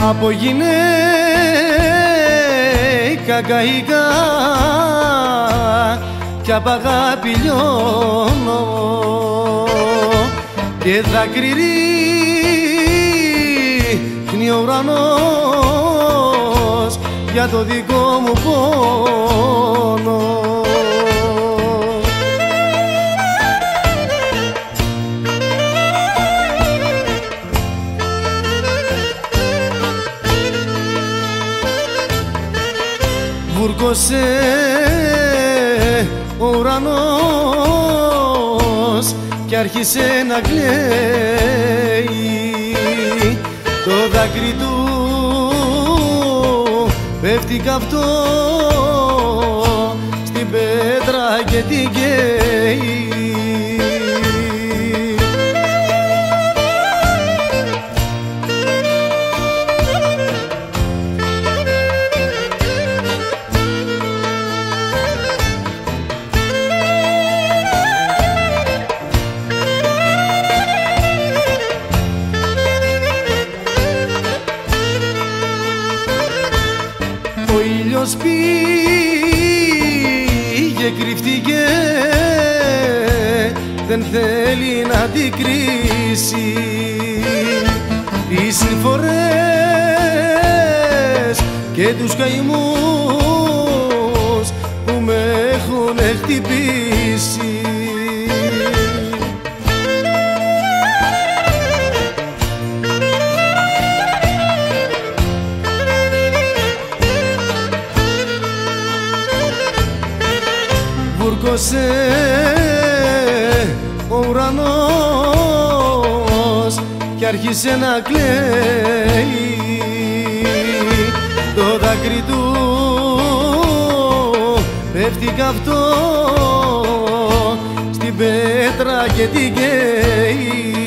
από γυναίκα καηκα κι απ' αγάπη λιώνω και δάκρυ ρίχνει ο ουρανός για το δικό μου πόνο. Βούρκωσε ο ουρανός κι άρχισε να κλαίει, το δάκρυ του πέφτει καυτό στην πέτρα και την καίει. Ο ήλιος πήγε, κρύφτηκε, δεν θέλει να την κρίσει. Τις συμφορές και τους καημούς που με έχουν χτυπήσει. Βούρκωσε ο ουρανός κι άρχισε να κλαίει, το δάκρυ του πέφτει καυτό στην πέτρα και την καίει.